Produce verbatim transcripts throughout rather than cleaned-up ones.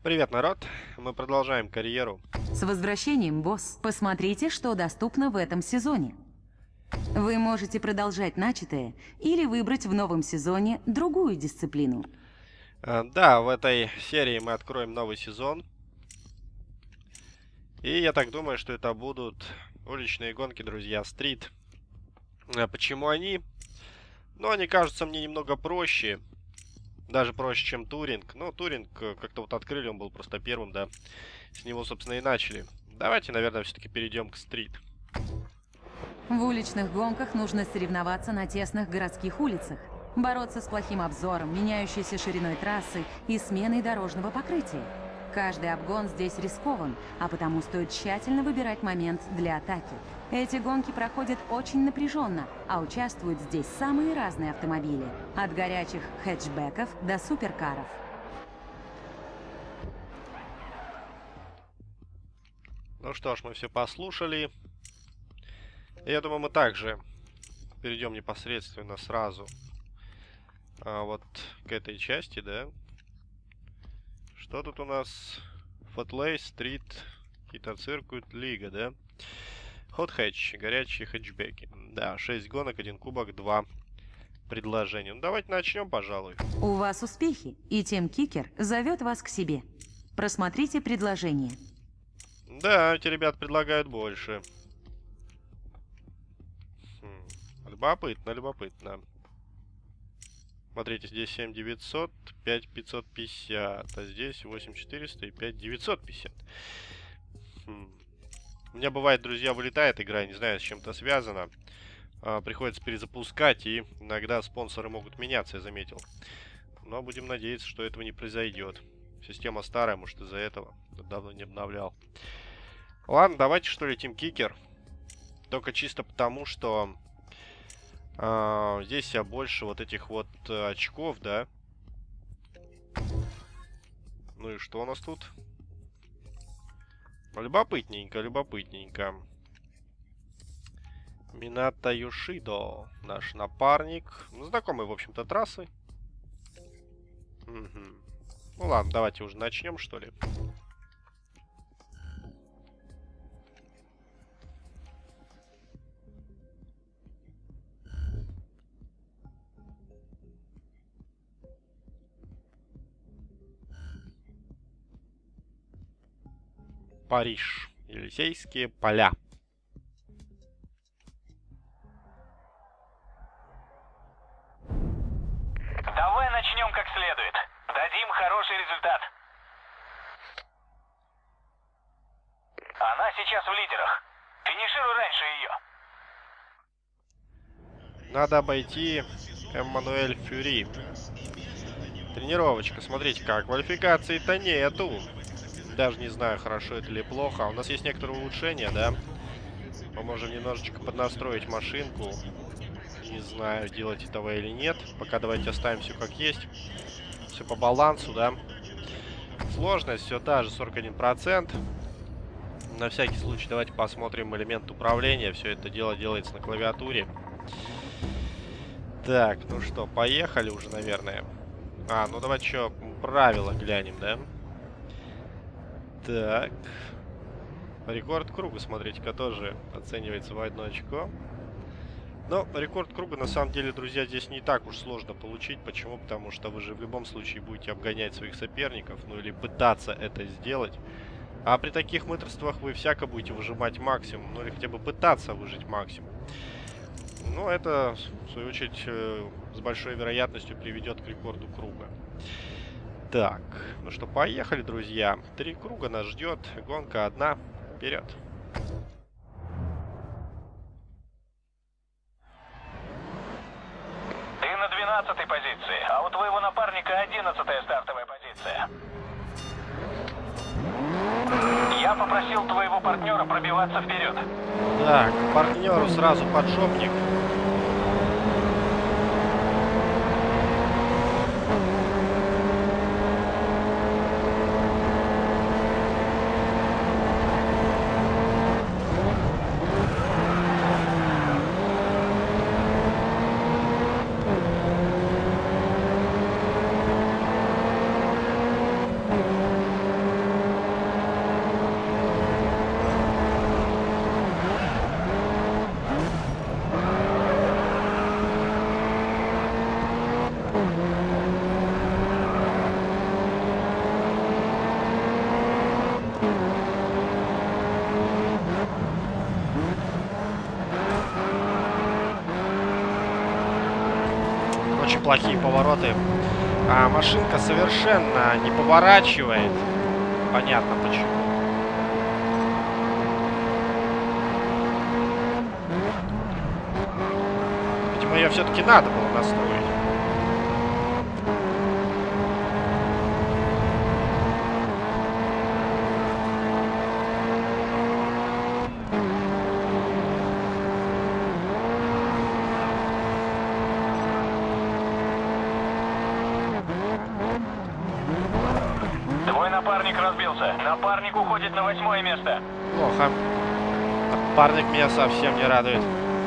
Привет, народ! Мы продолжаем карьеру. С возвращением, босс. Посмотрите, что доступно в этом сезоне. Вы можете продолжать начатое или выбрать в новом сезоне другую дисциплину. Э, Да, в этой серии мы откроем новый сезон. И я так думаю, что это будут уличные гонки, друзья, стрит. Э, Почему они? Ну, они кажутся мне немного проще. Даже проще, чем туринг. Но туринг э, как-то вот открыли, он был просто первым, да. С него, собственно, и начали. Давайте, наверное, все-таки перейдем к стрит. В уличных гонках нужно соревноваться на тесных городских улицах, бороться с плохим обзором, меняющейся шириной трассы и сменой дорожного покрытия. Каждый обгон здесь рискован, а потому стоит тщательно выбирать момент для атаки. Эти гонки проходят очень напряженно, а участвуют здесь самые разные автомобили, от горячих хэтчбеков до суперкаров. Ну что ж, мы все послушали. Я думаю, мы также перейдем непосредственно сразу а, вот к этой части, да. Что тут у нас? Фотлей, стрит, какие-то циркут, лига, да? Hot Hatch, горячие хэтчбеки. Да, шесть гонок, один кубок, два предложения. Ну, давайте начнем, пожалуй. У вас успехи, и Тим Кикер зовет вас к себе. Просмотрите предложение. Да, эти ребят предлагают больше. Хм, любопытно, любопытно. Смотрите, здесь семь девятьсот, пять пятьсот пятьдесят, а здесь восемь четыреста и пять девятьсот пятьдесят. Хм. У меня бывает, друзья, вылетает игра, не знаю, с чем это связано. А, приходится перезапускать, и иногда спонсоры могут меняться, я заметил. Но будем надеяться, что этого не произойдет. Система старая, может, из-за этого. Давно не обновлял. Ладно, давайте, что ли, Тим Кикер. Только чисто потому, что а, здесь я больше вот этих вот а, очков, да. Ну и что у нас тут? Любопытненько, любопытненько. Минато Юшидо, наш напарник. Ну, знакомый, в общем-то, трассы. Угу. Ну ладно, давайте уже начнем, что ли. Париж. Елисейские поля. Давай начнем как следует. Дадим хороший результат. Она сейчас в лидерах. Финишируй раньше ее. Надо обойти Эммануэль Фюри. Тренировочка, смотрите как. Квалификации-то нету. Даже не знаю, хорошо это или плохо. У нас есть некоторые улучшения, да? Мы можем немножечко поднастроить машинку. Не знаю, делать этого или нет. Пока давайте оставим все как есть. Все по балансу, да? Сложность все та же, сорок один процент. На всякий случай давайте посмотрим элемент управления. Все это дело делается на клавиатуре. Так, ну что, поехали уже, наверное. А, ну давайте еще правила глянем, да? Так. Рекорд круга, смотрите-ка, тоже оценивается в одно очко. Но рекорд круга, на самом деле, друзья, здесь не так уж сложно получить. Почему? Потому что вы же в любом случае будете обгонять своих соперников. Ну или пытаться это сделать. А при таких мыторствах вы всяко будете выжимать максимум. Ну или хотя бы пытаться выжить максимум. Ну, это, в свою очередь, с большой вероятностью приведет к рекорду круга. Так, ну что, поехали, друзья. Три круга нас ждет. Гонка одна. Вперед. Ты на двенадцатой позиции, а у твоего напарника одиннадцатая стартовая позиция. Я попросил твоего партнера пробиваться вперед. Так, партнеру сразу подшопник. Очень плохие повороты. А машинка совершенно не поворачивает. Понятно почему. Видимо, ее все-таки надо было настроить. Твой напарник разбился. Напарник уходит на восьмое место. Плохо. Напарник меня совсем не радует.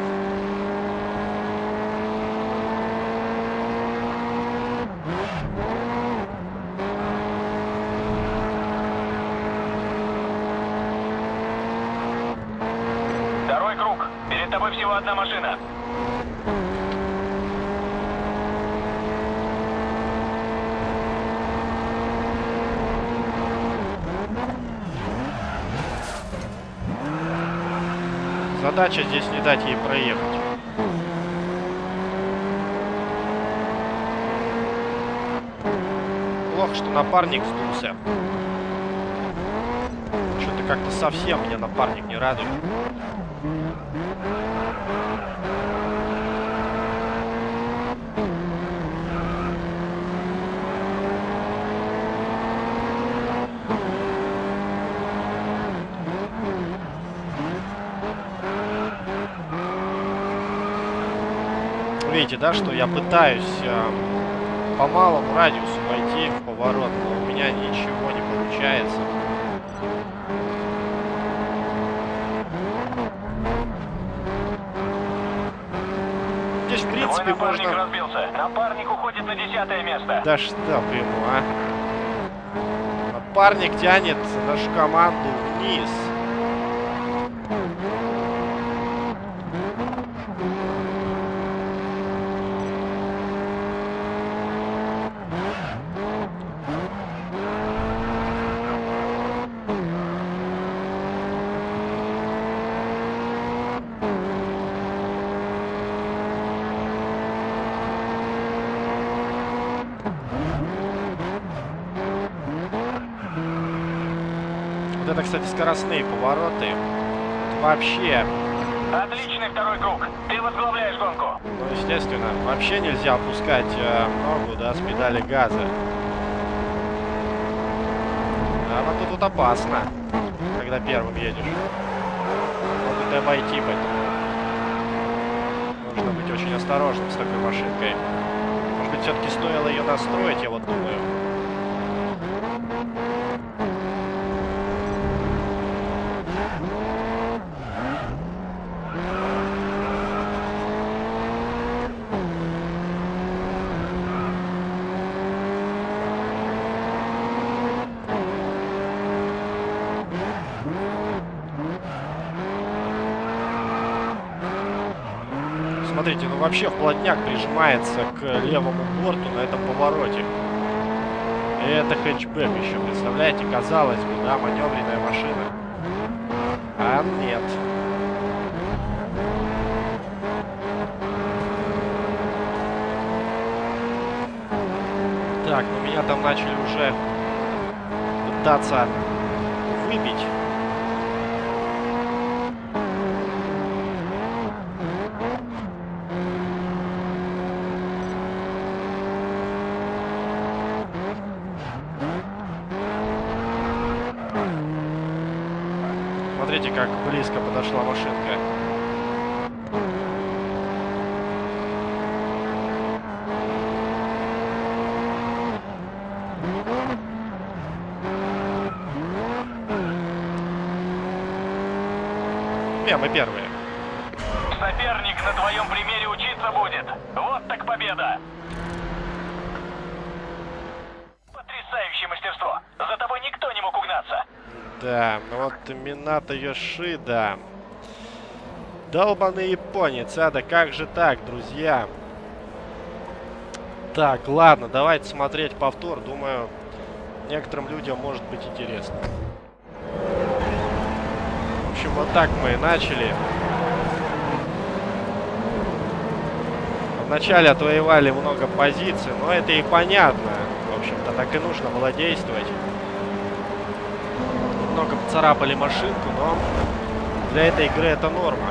Второй круг. Перед тобой всего одна машина. Задача здесь не дать ей проехать. Плохо, что напарник сдулся. Что-то как-то совсем меня напарник не радует. Видите, да, что я пытаюсь э, по малому радиусу войти в поворот, но у меня ничего не получается. Здесь, в принципе, Твой напарник можно... разбился. Напарник уходит на десятое место. Да что бы ему, а? Напарник тянет нашу команду вниз. Вот это, кстати, скоростные повороты. Вообще. Отличный второй круг. Ты возглавляешь гонку. Ну, естественно, вообще нельзя опускать э, ногу, да, с педали газа. А вот тут опасно, когда первым едешь. Могут и обойти, поэтому нужно быть очень осторожным с такой машинкой. Может быть, все-таки стоило ее настроить, я вот думаю. Смотрите, ну вообще вплотняк прижимается к левому борту на этом повороте. И это хэтчбэк еще, представляете? Казалось бы, да, маневренная машина. А нет. Так, ну меня там начали уже пытаться выбить. Смотрите, как близко подошла машинка. Не, мы первые. Соперник на твоем примере учиться будет. Вот так победа. Потрясающее мастерство. За тобой никто не мог угнаться. Да, ну вот Минато Йошида. Долбаный японец, а да как же так, друзья? Так, ладно, давайте смотреть повтор. Думаю, некоторым людям может быть интересно. В общем, вот так мы и начали. В Вначале отвоевали много позиций, но это и понятно. В общем-то, так и нужно было действовать. Немного поцарапали машинку, но для этой игры это норма.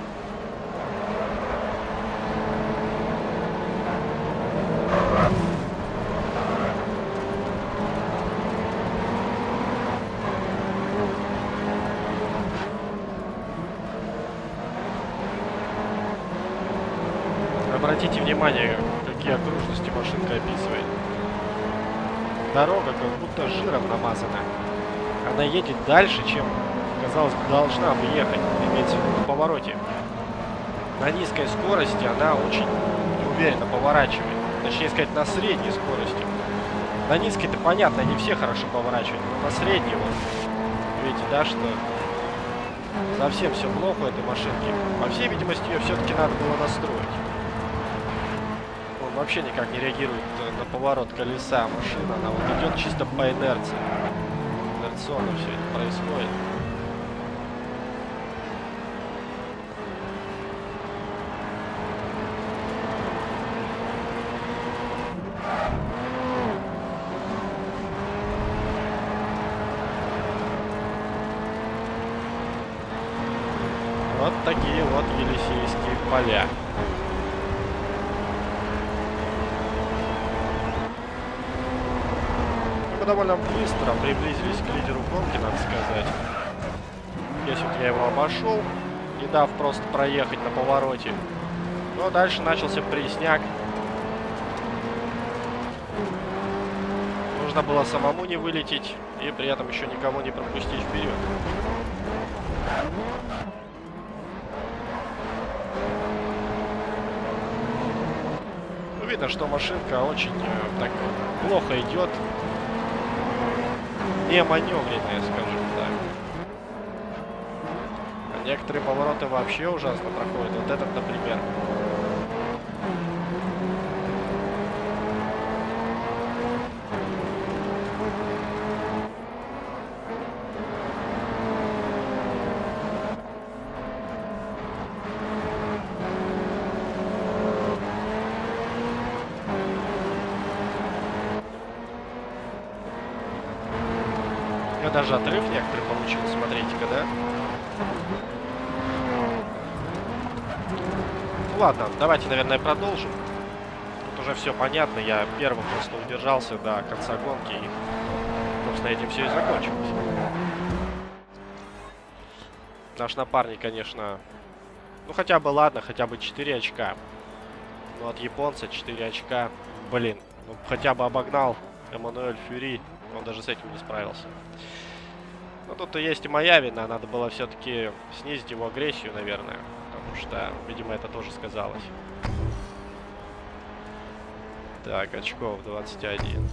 Обратите внимание, какие окружности машинка описывает. Дорога как будто жиром намазана. Она едет дальше, чем, казалось бы, должна бы ехать, имеется в виду на повороте. На низкой скорости она очень неуверенно поворачивает. Точнее сказать, на средней скорости. На низкой-то понятно, не все хорошо поворачивают, но на средней вот. Видите, да, что совсем все плохо у этой машинки. По всей видимости, ее все-таки надо было настроить. Он вообще никак не реагирует на поворот колеса машины. Она вот идет чисто по инерции. Инерционно все это происходит. Вот такие вот Елисейские поля. Мы довольно быстро приблизились к лидеру гонки, надо сказать. Здесь вот я его обошел, не дав просто проехать на повороте. Но дальше начался пресняк. Нужно было самому не вылететь и при этом еще никого не пропустить вперед. Видно, что машинка очень э, так плохо идет, не маневренная, скажем так. А некоторые повороты вообще ужасно проходят. Вот этот, например. Даже отрыв некоторый получился, смотрите-ка, да? Ну, ладно, давайте, наверное, продолжим. Тут уже все понятно, я первым просто удержался до конца гонки, и, собственно, этим все и закончилось. Наш напарник, конечно, ну хотя бы ладно, хотя бы четыре очка. Но от японца четыре очка, блин, ну, хотя бы обогнал Эммануэль Фюри, он даже с этим не справился. Ну, тут и есть и моя вина. Надо было все-таки снизить его агрессию, наверное. Потому что, видимо, это тоже сказалось. Так, очков двадцать один.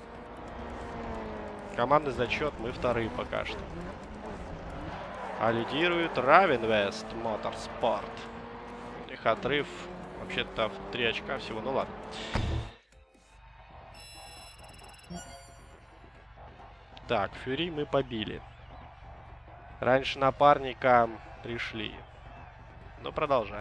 Командный зачет, мы вторые пока что. А лидирует Равенвест Моторспорт. У них отрыв вообще-то в три очка всего. Ну ладно. Так, Фюри мы побили. Раньше напарника пришли. Но продолжаем.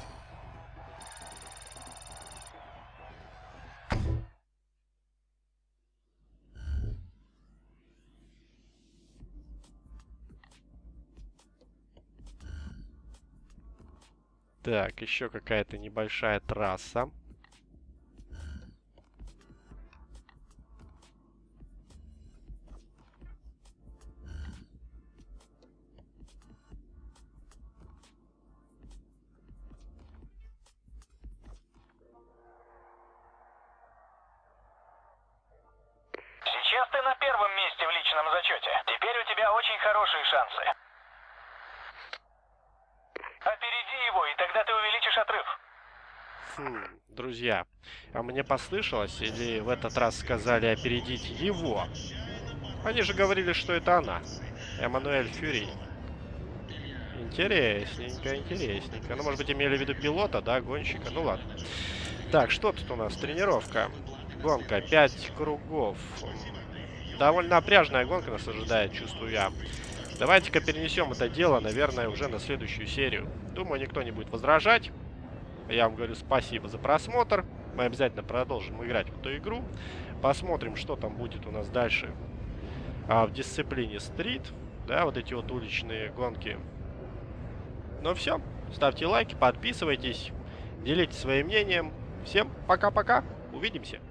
Так, еще какая-то небольшая трасса. Сейчас ты на первом месте в личном зачете. Теперь у тебя очень хорошие шансы. Опереди его, и тогда ты увеличишь отрыв. Хм, друзья, а мне послышалось, или в этот раз сказали опередить его? Они же говорили, что это она. Эммануэль Фюри. Интересненько, интересненько. Ну, может быть, имели в виду пилота, да, гонщика? Ну, ладно. Так, что тут у нас? Тренировка. Гонка. Пять кругов. Довольно напряжная гонка нас ожидает, чувствую я. Давайте-ка перенесем это дело, наверное, уже на следующую серию. Думаю, никто не будет возражать. Я вам говорю спасибо за просмотр. Мы обязательно продолжим играть в эту игру. Посмотрим, что там будет у нас дальше а, в дисциплине стрит. Да, вот эти вот уличные гонки. Ну все, ставьте лайки, подписывайтесь, делитесь своим мнением. Всем пока-пока, увидимся.